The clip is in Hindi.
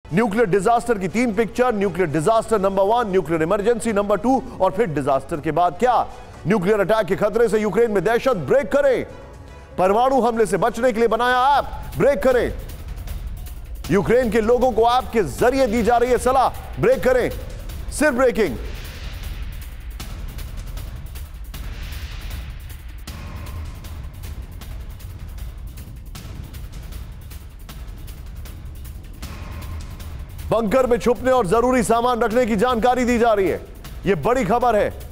न्यूक्लियर डिजास्टर की 3 picture, nuclear disaster number 1, nuclear emergency number 2 और फिर डिजास्टर के बाद क्या। न्यूक्लियर अटैक के खतरे से यूक्रेन में दहशत, ब्रेक करें। परमाणु हमले से बचने के लिए बनाया ऐप, ब्रेक करें। यूक्रेन के लोगों को ऐप के जरिए दी जा रही है सलाह, ब्रेक करें। सिर्फ ब्रेकिंग। बंकर में छुपने और जरूरी सामान रखने की जानकारी दी जा रही है। यह बड़ी खबर है।